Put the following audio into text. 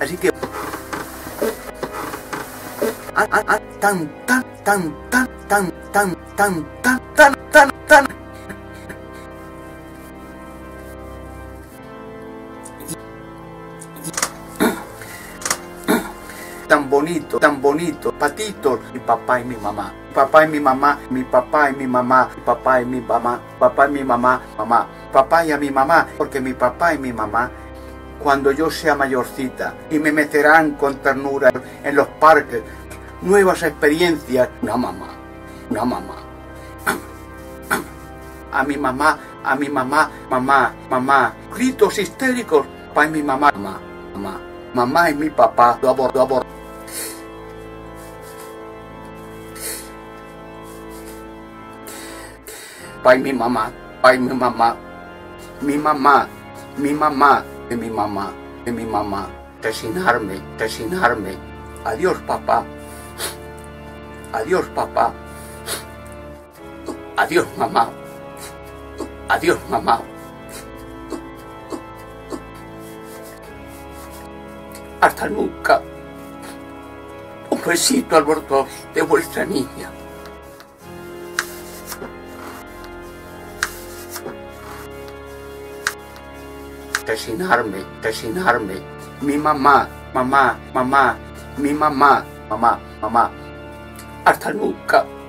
Así que tan tan bonito, patitos, mi papá y mi mamá, papá y mi mamá, mi papá y mi mamá, papá y mi mamá, papá y mi mamá, mamá, papá y a mi mamá, porque mi papá y mi mamá, cuando yo sea mayorcita y me meterán con ternura en los parques, nuevas experiencias, una mamá, a mi mamá, mamá, gritos histéricos, papá y mi mamá, mamá y mi papá, aborto. Papá y mi mamá, mi mamá, resinarme, adiós papá, adiós mamá, hasta nunca, un besito a los dos de vuestra niña. Resinarme, mi mamá, mi mamá, hasta nunca.